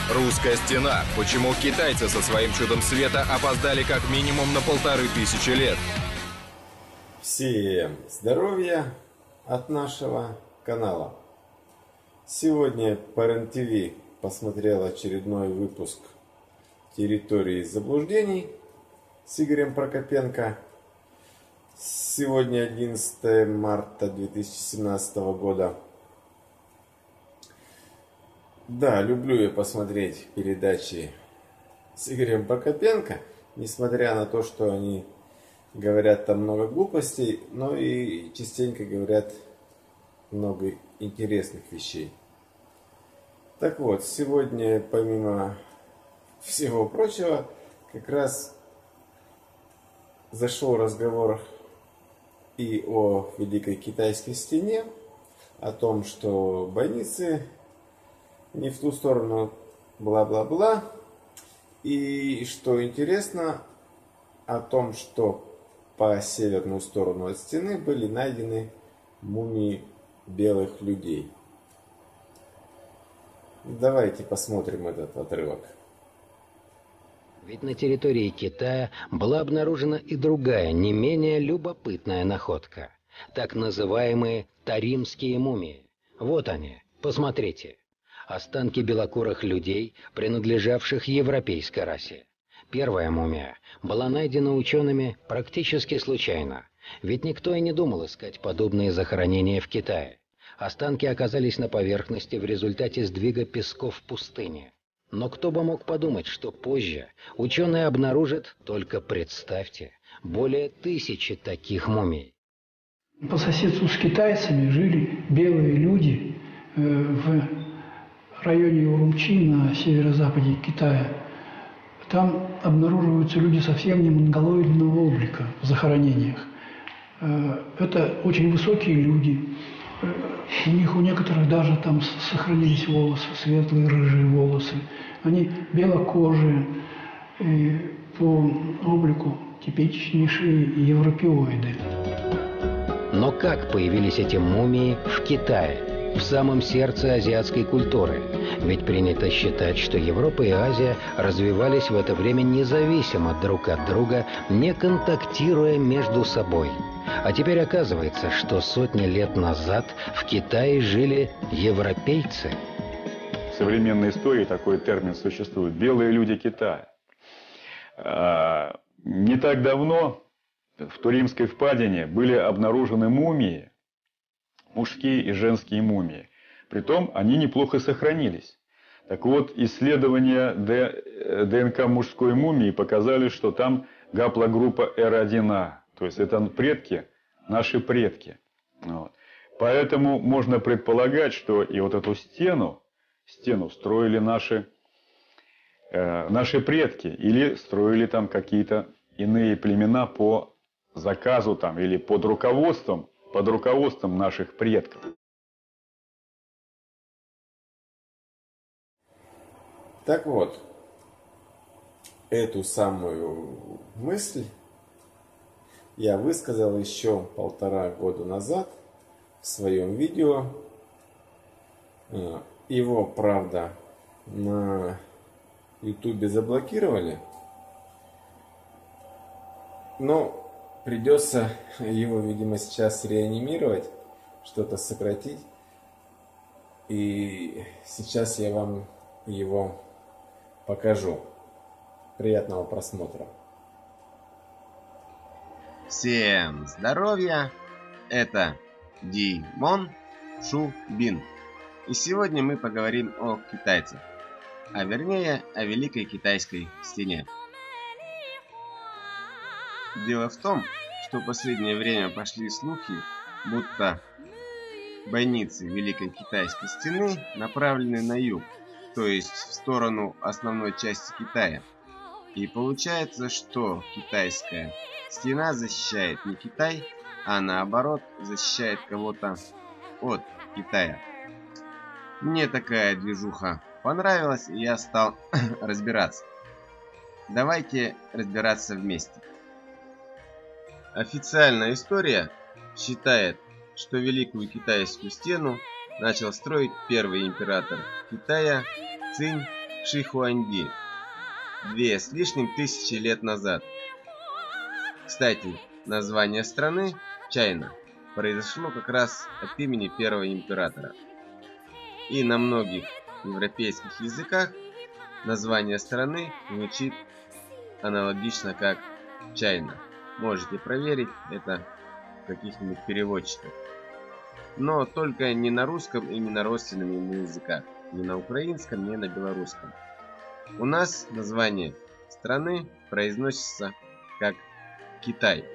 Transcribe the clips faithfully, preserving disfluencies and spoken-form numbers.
Русская стена. Почему китайцы со своим чудом света опоздали как минимум на полторы тысячи лет? Всем здоровья от нашего канала. Сегодня по эр эн тэ вэ посмотрел очередной выпуск «Территории заблуждений» с Игорем Прокопенко. Сегодня одиннадцатое марта две тысячи семнадцатого года. Да, люблю я посмотреть передачи с Игорем Прокопенко, несмотря на то, что они говорят там много глупостей, но и частенько говорят много интересных вещей. Так вот, сегодня, помимо всего прочего, как раз зашел разговор и о Великой Китайской стене, о том, что бойницы не в ту сторону, бла-бла-бла. И что интересно, о том, что по северную сторону от стены были найдены мумии белых людей. Давайте посмотрим этот отрывок. Ведь на территории Китая была обнаружена и другая, не менее любопытная находка. Так называемые таримские мумии. Вот они, посмотрите. Останки белокурых людей, принадлежавших европейской расе. Первая мумия была найдена учеными практически случайно, ведь никто и не думал искать подобные захоронения в Китае. Останки оказались на поверхности в результате сдвига песков в пустыне. Но кто бы мог подумать, что позже ученые обнаружат, только представьте, более тысячи таких мумий. По соседству с китайцами жили белые люди э, в районе Урумчи на северо-западе Китая. Там обнаруживаются люди совсем не монголоидного облика в захоронениях. Это очень высокие люди. У них у некоторых даже там сохранились волосы, светлые рыжие волосы. Они белокожие, и по облику типичнейшие европеоиды. Но как появились эти мумии в Китае? В самом сердце азиатской культуры. Ведь принято считать, что Европа и Азия развивались в это время независимо друг от друга, не контактируя между собой. А теперь оказывается, что сотни лет назад в Китае жили европейцы. В современной истории такой термин существует – белые люди Китая. Не так давно в Туримской впадине были обнаружены мумии, мужские и женские мумии. Притом они неплохо сохранились. Так вот, исследования дэ эн ка мужской мумии показали, что там гаплогруппа эр один а. То есть это предки, наши предки. Вот. Поэтому можно предполагать, что и вот эту стену, стену строили наши, э, наши предки. Или строили там какие-то иные племена по заказу там, или под руководством под руководством наших предков. Так вот, эту самую мысль я высказал еще полтора года назад в своем видео. Его, правда, на ютубе заблокировали, но придется его, видимо, сейчас реанимировать, что-то сократить. И сейчас я вам его покажу. Приятного просмотра. Всем здоровья! Это Димон Шубин. И сегодня мы поговорим о китайцах, а вернее о Великой Китайской стене. Дело в том, что в последнее время пошли слухи, будто бойницы Великой Китайской стены направлены на юг, то есть в сторону основной части Китая. И получается, что китайская стена защищает не Китай, а наоборот защищает кого-то от Китая. Мне такая движуха понравилась, и я стал разбираться. Давайте разбираться вместе. Официальная история считает, что Великую Китайскую стену начал строить первый император Китая Цинь Шихуанди две с лишним тысячи лет назад. Кстати, название страны Чайна произошло как раз от имени первого императора. И на многих европейских языках название страны звучит аналогично как Чайна. Можете проверить это в каких-нибудь переводчиках. Но только не на русском и не на родственном ему языках. Ни на украинском, ни на белорусском. У нас название страны произносится как Китай.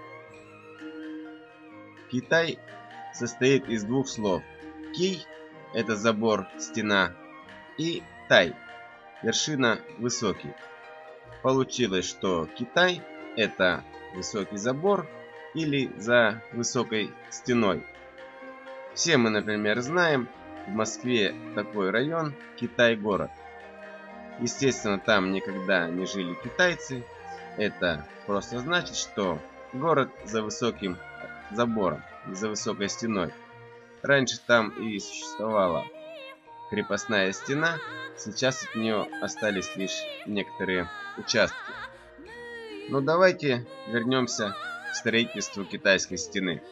Китай состоит из двух слов. Ки – это забор, стена, и тай – вершина, высокий. Получилось, что Китай – это высокий забор или за высокой стеной. Все мы, например, знаем, в Москве такой район – Китай-город. Естественно, там никогда не жили китайцы. Это просто значит, что город за высоким забором, за высокой стеной. Раньше там и существовала крепостная стена, сейчас от нее остались лишь некоторые участки. Но давайте вернемся к строительству китайской стены.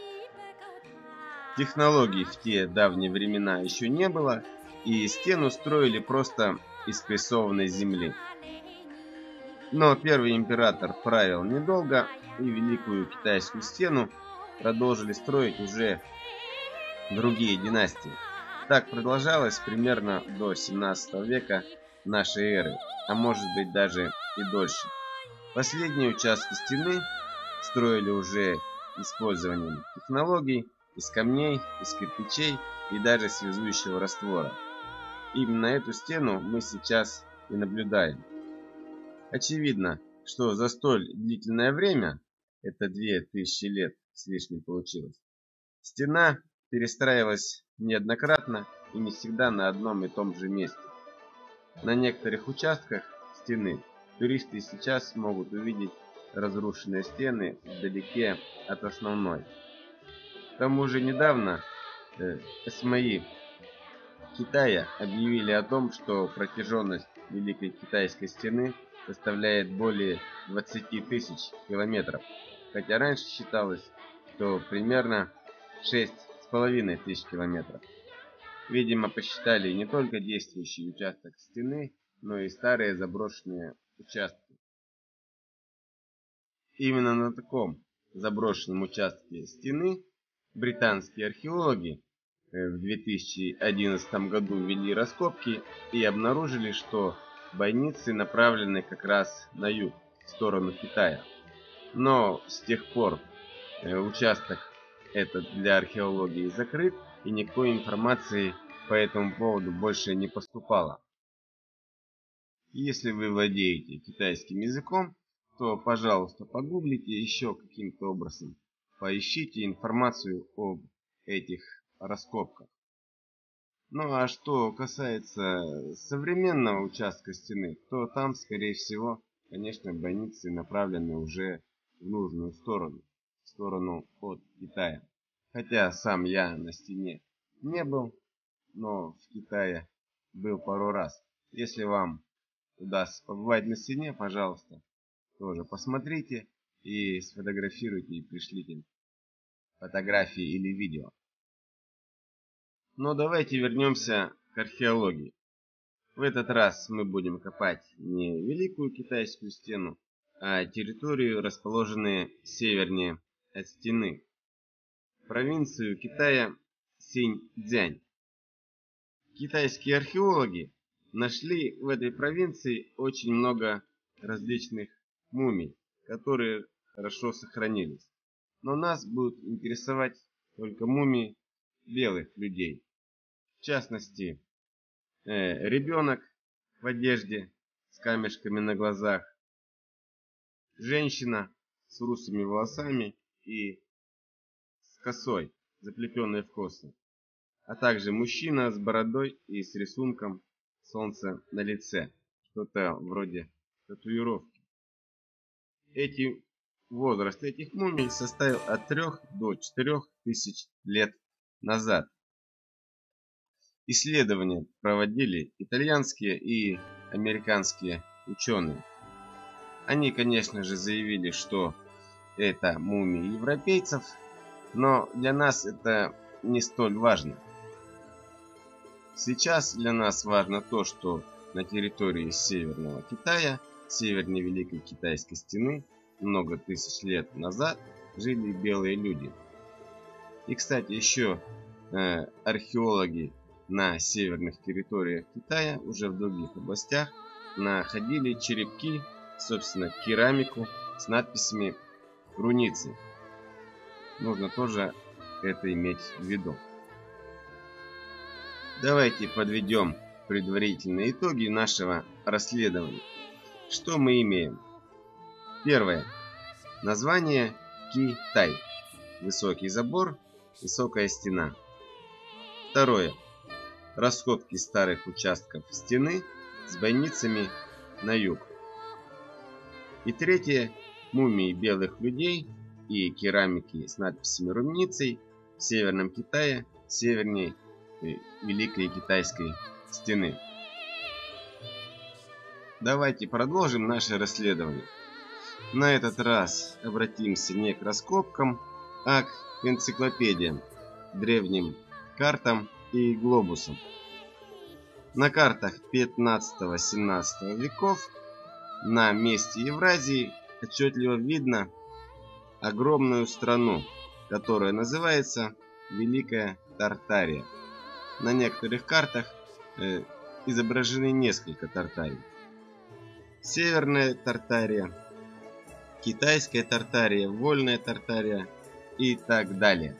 Технологий в те давние времена еще не было, и стену строили просто из прессованной земли. Но первый император правил недолго, и Великую Китайскую стену продолжили строить уже другие династии. Так продолжалось примерно до семнадцатого века нашей эры, а может быть даже и дольше. Последние участки стены строили уже использованием технологий из камней, из кирпичей и даже связующего раствора. Именно эту стену мы сейчас и наблюдаем. Очевидно, что за столь длительное время, это две тысячи лет с лишним получилось, стена перестраивалась неоднократно и не всегда на одном и том же месте. На некоторых участках стены туристы сейчас могут увидеть разрушенные стены вдалеке от основной. К тому же недавно э, СМИ Китая объявили о том, что протяженность Великой Китайской стены составляет более двадцати тысяч километров, хотя раньше считалось, что примерно шесть с половиной тысяч километров. Видимо, посчитали не только действующий участок стены, но и старые заброшенные участки. Именно на таком заброшенном участке стены британские археологи в две тысячи одиннадцатом году вели раскопки и обнаружили, что бойницы направлены как раз на юг, в сторону Китая. Но с тех пор участок этот для археологии закрыт, и никакой информации по этому поводу больше не поступало. Если вы владеете китайским языком, то, пожалуйста, погуглите еще каким-то образом, поищите информацию об этих раскопках. Ну а что касается современного участка стены, то там, скорее всего, конечно, бойницы направлены уже в нужную сторону, в сторону от Китая. Хотя сам я на стене не был, но в Китае был пару раз. Если вам удастся побывать на стене, пожалуйста, тоже посмотрите и сфотографируйте и пришлите фотографии или видео. Но давайте вернемся к археологии. В этот раз мы будем копать не Великую Китайскую стену, а территорию, расположенную севернее от стены, провинцию Китая Синьцзянь. Китайские археологи нашли в этой провинции очень много различных мумий, которые хорошо сохранились. Но нас будут интересовать только мумии белых людей. В частности, э, ребенок в одежде с камешками на глазах, женщина с русыми волосами и с косой, заплетенной в косы, а также мужчина с бородой и с рисунком солнца на лице, что-то вроде татуировки. Эти, возраст этих мумий составил от трёх до четырёх тысяч лет назад. исследования проводили итальянские и американские ученые. Они, конечно же, заявили, что это мумии европейцев, но для нас это не столь важно. Сейчас для нас важно то, что на территории Северного Китая, севернее Великой Китайской стены, много тысяч лет назад жили белые люди. И, кстати, еще э, археологи на северных территориях Китая, уже в других областях, находили черепки, собственно, керамику с надписями руницы. Нужно тоже это иметь в виду. Давайте подведем предварительные итоги нашего расследования. Что мы имеем? Первое. Название Китай. Высокий забор, высокая стена. Второе. Раскопки старых участков стены с бойницами на юг. И третье. Мумии белых людей и керамики с надписями руницей в Северном Китае, севернее Великой Китайской стены. Давайте продолжим наше расследование. На этот раз обратимся не к раскопкам, а к энциклопедиям, древним картам и глобусам. На картах пятнадцатого-семнадцатого веков на месте Евразии отчетливо видно огромную страну, которая называется Великая Тартария. На некоторых картах э, изображены несколько Тартарий. Северная Тартария, Китайская Тартария, Вольная Тартария и так далее.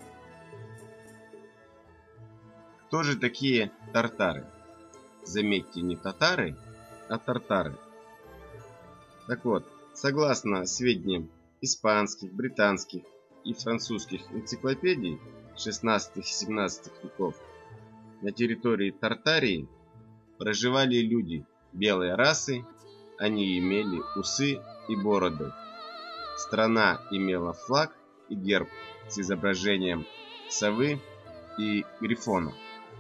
Кто же такие тартары? Заметьте, не татары, а тартары. Так вот, согласно сведениям испанских, британских и французских энциклопедий шестнадцатого-семнадцатого веков, на территории Тартарии проживали люди белой расы, они имели усы и бороды. Страна имела флаг и герб с изображением совы и грифона.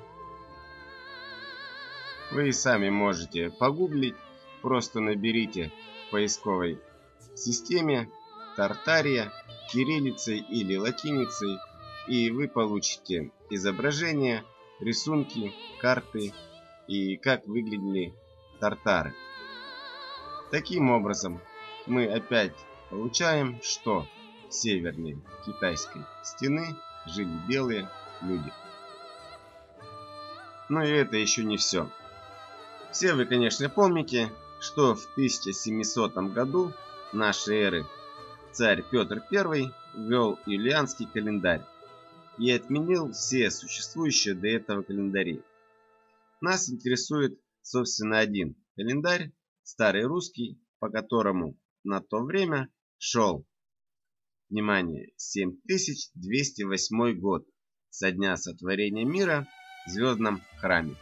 Вы и сами можете погуглить, просто наберите в поисковой системе Тартария кириллицей или латиницей, и вы получите изображения, рисунки, карты и как выглядели тартары. Таким образом, мы опять получаем, что севернее Китайской стены жили белые люди. Но и это еще не все. Все вы, конечно, помните, что в тысяча семисотом году нашей эры царь Петр Первый ввел юлианский календарь и отменил все существующие до этого календари. Нас интересует, собственно, один календарь, старый русский, по которому на то время шел, внимание, семь тысяч двести восьмой год со дня сотворения мира в звездном храме.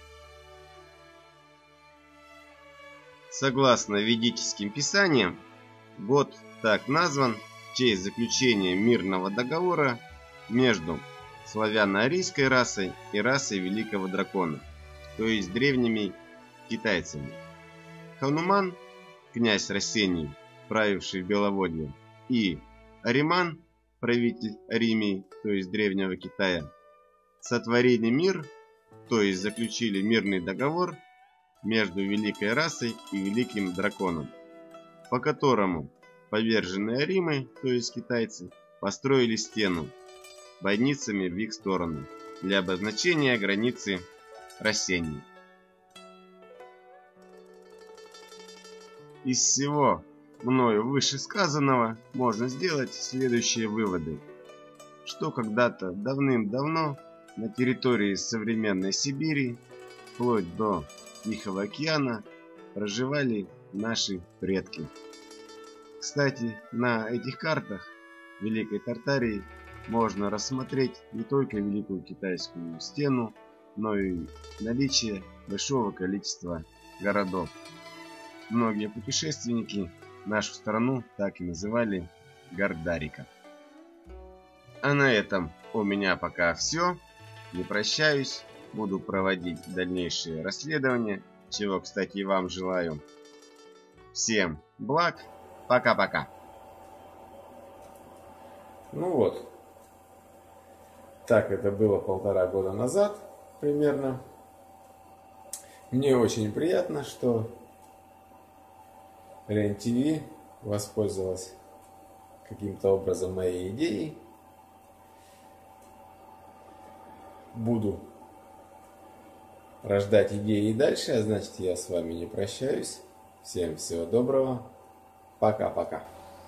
Согласно ведическим писаниям, год так назван в честь заключения мирного договора между славяно-арийской расой и расой Великого Дракона, то есть древними китайцами. Хануман, князь Рассений, правивший в Беловодье, и Ариман, правитель Аримии, то есть древнего Китая, сотворили мир, то есть заключили мирный договор между великой расой и великим драконом, по которому поверженные Аримы, то есть китайцы, построили стену бойницами в их сторону для обозначения границы Рассений. Из всего мною вышесказанного можно сделать следующие выводы, что когда-то давным-давно на территории современной Сибири, вплоть до Тихого океана, проживали наши предки. Кстати, на этих картах Великой Тартарии можно рассмотреть не только Великую Китайскую стену, но и наличие большого количества городов. Многие путешественники нашу страну так и называли Гардарика. А на этом у меня пока все. Не прощаюсь. буду проводить дальнейшие расследования, чего, кстати, и вам желаю. Всем благ, пока-пока. Ну вот, так это было полтора года назад примерно. Мне очень приятно, что РЕН-ТВ воспользовалась каким-то образом моей идеей. Буду рождать идеи и дальше, а значит, я с вами не прощаюсь. Всем всего доброго. Пока-пока.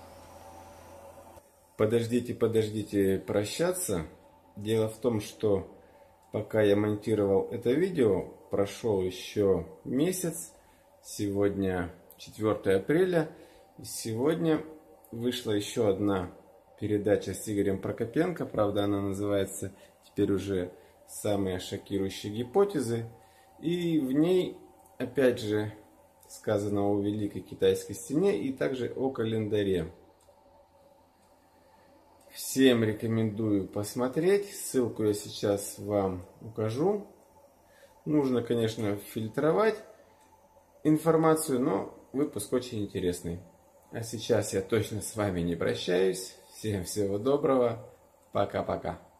Подождите, подождите прощаться. Дело в том, что пока я монтировал это видео, прошел еще месяц. Сегодня четвёртое апреля. И сегодня вышла еще одна передача с Игорем Прокопенко. Правда, она называется теперь уже «Самые шокирующие гипотезы». И в ней, опять же, сказано о Великой Китайской стене и также о календаре. Всем рекомендую посмотреть. Ссылку я сейчас вам укажу. Нужно, конечно, фильтровать информацию, но выпуск очень интересный. А сейчас я точно с вами не прощаюсь. Всем всего доброго. Пока-пока.